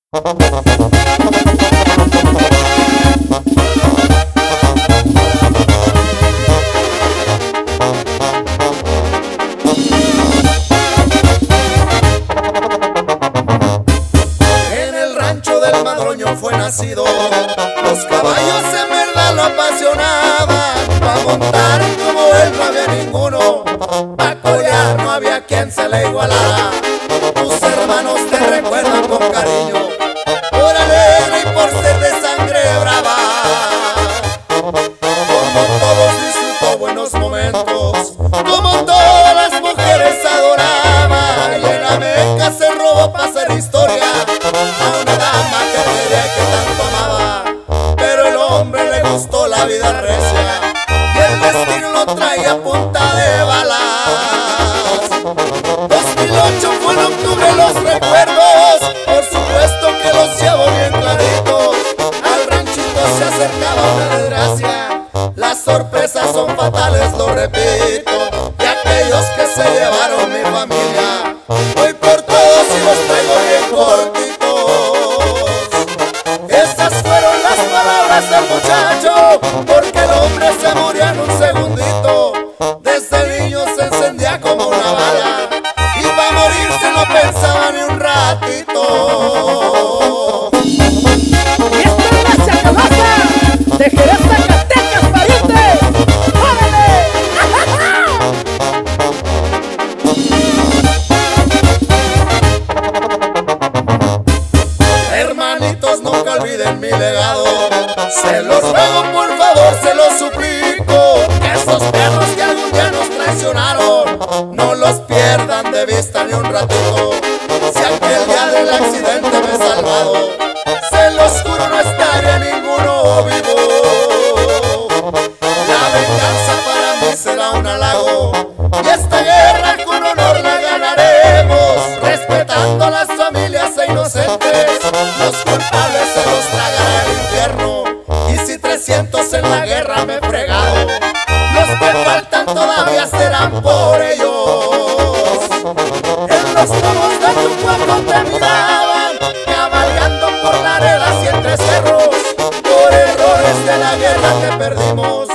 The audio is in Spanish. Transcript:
En el rancho del Madroño fue nacido, los caballos en verdad lo apasionaban. Pa' montar como él no había ninguno, pa' colear no había quien se le igualara. Tus hermanos te recuerdan con cariño, por alegre y por ser de sangre brava. Como todos disfrutó buenos momentos, como todas las mujeres adoraba. Y en la Meca se robó para hacer historia a una dama que quería y que tanto amaba. Pero el hombre le gustó la vida recia y el destino lo traía a punta de balas. 2008 fue en octubre los recuerdos, por supuesto que los llevo bien claritos. Al ranchito se acercaba una desgracia, las sorpresas son fatales, lo repito. Y aquellos que se llevaron mi familia, voy por todos y los traigo bien cortitos. Esas fueron las palabras del muchacho, porque el hombre se murió en un segundito. Desde niño se encendía como una bala y pa' morirse no pensaba ni un ratito. Y esta es la Chacalosa de Jerez, Zacatecas, pariente. ¡Órale! Hermanitos, nunca olviden mi legado, se los ruego por favor, se los suplico. Que esos perros que algún día nos traicionaron, no los pierdan de vista ni un ratito. Si aquel día del accidente me he salvado, se los juro no estaría ninguno vivo. La venganza para mí será un halago, y esta guerra con honor la ganaremos, respetando a las familias e inocentes. Los culpables se los tragará el infierno, y si 300 en la guerra me he fregado, los que faltan todavía serán por ellos. En los lomos de tu pueblo te miraban, cabalgando por laredas y entre cerros, por errores de la guerra que perdimos.